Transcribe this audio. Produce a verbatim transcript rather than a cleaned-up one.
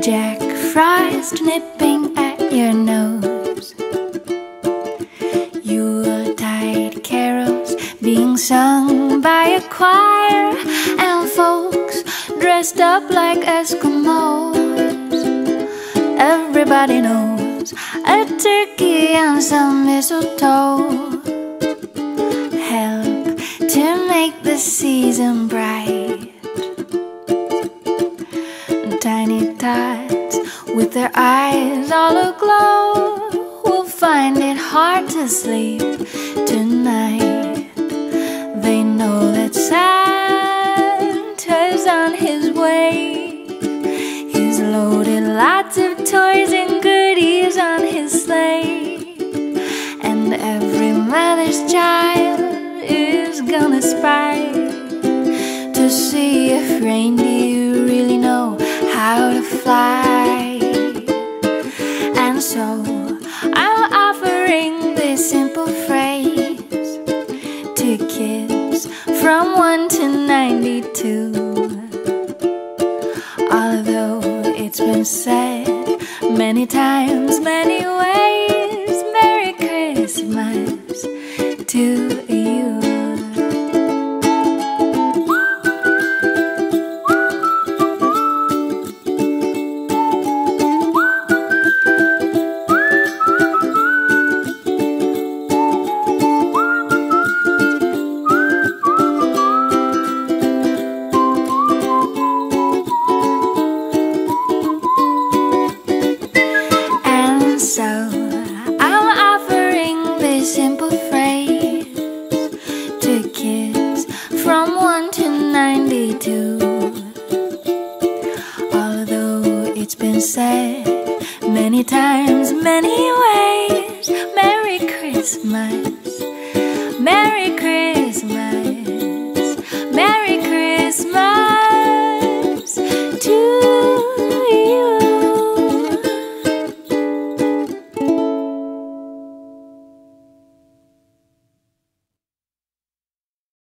Jack Frost nipping at your nose, Yuletide carols being sung by a choir, and folks dressed up like Eskimos. Everybody knows a turkey and some mistletoe help to make the season bright. Tiny tots with their eyes all aglow will find it hard to sleep tonight. They know that Santa's on his way. He's loaded lots of toys and goodies on his sleigh, and every mother's child is gonna spy to see if reindeer really know how to fly. And so I'm offering this simple phrase to kids from one to ninety-two. Although it's been said many times, many ways, Merry Christmas to you. Simple phrase to kids from one to ninety-two. Although it's been said many times, many